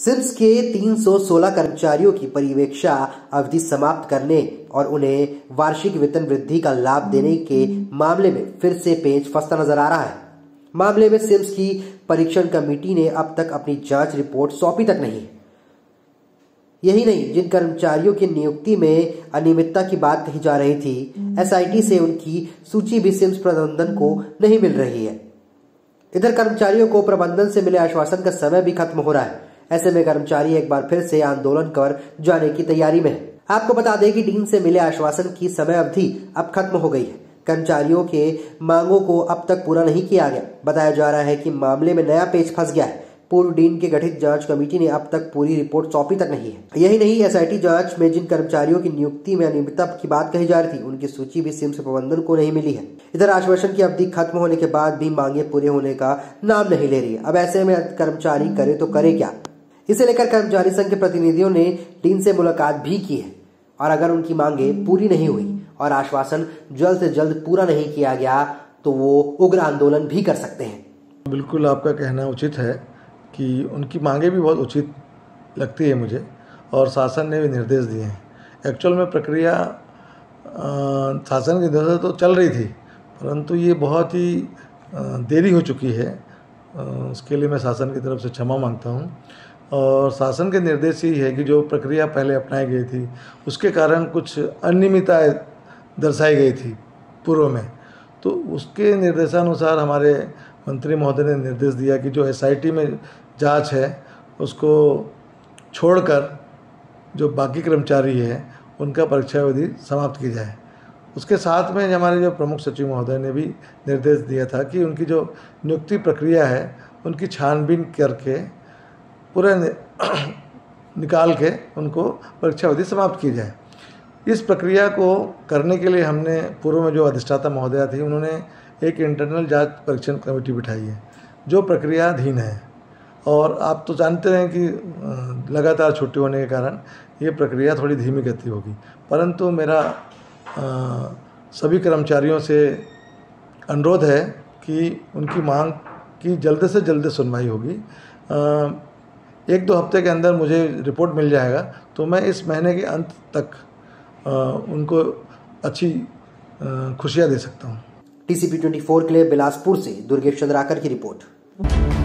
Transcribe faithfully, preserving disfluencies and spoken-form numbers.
CIMS के तीन सौ सोलह कर्मचारियों की परिवीक्षा अवधि समाप्त करने और उन्हें वार्षिक वेतन वृद्धि का लाभ देने के मामले में फिर से पेच फंसता नजर आ रहा है। मामले में सिम्स की परीक्षण कमेटी ने अब तक अपनी जांच रिपोर्ट सौंपी तक नहीं है। यही नहीं, जिन कर्मचारियों की नियुक्ति में अनियमितता की बात कही जा रही थी, एसआईटी से उनकी सूची भी सिम्स प्रबंधन को नहीं मिल रही है। इधर कर्मचारियों को प्रबंधन से मिले आश्वासन का समय भी खत्म हो रहा है। ऐसे में कर्मचारी एक बार फिर से आंदोलन कर जाने की तैयारी में है। आपको बता दें कि डीन से मिले आश्वासन की समय अवधि अब खत्म हो गई है। कर्मचारियों के मांगों को अब तक पूरा नहीं किया गया। बताया जा रहा है कि मामले में नया पेच फंस गया है। पूर्व डीन के गठित जांच कमेटी ने अब तक पूरी रिपोर्ट सौंपी तक नहीं है। यही नहीं, एसआईटी जांच में जिन कर्मचारियों की नियुक्ति में अनियमितता की बात कही जा रही थी, उनकी सूची भी सिम्स प्रबंधन को नहीं मिली है। इधर आश्वासन की अवधि खत्म होने के बाद भी मांगे पूरे होने का नाम नहीं ले रही है। अब ऐसे में कर्मचारी करे तो करे क्या? इसे लेकर कर्मचारी संघ के प्रतिनिधियों ने डीन से मुलाकात भी की है और अगर उनकी मांगे पूरी नहीं हुई और आश्वासन जल्द से जल्द पूरा नहीं किया गया तो वो उग्र आंदोलन भी कर सकते हैं। बिल्कुल आपका कहना उचित है कि उनकी मांगे भी बहुत उचित लगती है मुझे और शासन ने भी निर्देश दिए हैं। एक्चुअल में प्रक्रिया शासन के निर्देश से तो चल रही थी, परंतु ये बहुत ही देरी हो चुकी है। उसके लिए मैं शासन की तरफ से क्षमा मांगता हूँ। और शासन के निर्देश ही है कि जो प्रक्रिया पहले अपनाई गई थी उसके कारण कुछ अनियमितताएं दर्शाई गई थी पूर्व में, तो उसके निर्देशानुसार हमारे मंत्री महोदय ने निर्देश दिया कि जो एसआईटी में जांच है उसको छोड़कर जो बाकी कर्मचारी है उनका परीक्षा अवधि समाप्त की जाए। उसके साथ में हमारे जो प्रमुख सचिव महोदय ने भी निर्देश दिया था कि उनकी जो नियुक्ति प्रक्रिया है उनकी छानबीन करके पूरे निकाल के उनको परीक्षा अवधि समाप्त की जाए। इस प्रक्रिया को करने के लिए हमने पूर्व में जो अधिष्ठाता महोदया थी उन्होंने एक इंटरनल जांच परीक्षण कमेटी बिठाई है जो प्रक्रियाधीन है। और आप तो जानते हैं कि लगातार छुट्टी होने के कारण ये प्रक्रिया थोड़ी धीमी गति होगी, परंतु मेरा आ, सभी कर्मचारियों से अनुरोध है कि उनकी मांग की जल्द से जल्द सुनवाई होगी। आ, एक दो हफ्ते के अंदर मुझे रिपोर्ट मिल जाएगा तो मैं इस महीने के अंत तक आ, उनको अच्छी खुशियाँ दे सकता हूँ। टीसीपी चौबीस के लिए बिलासपुर से दुर्गेश चंद्राकर की रिपोर्ट।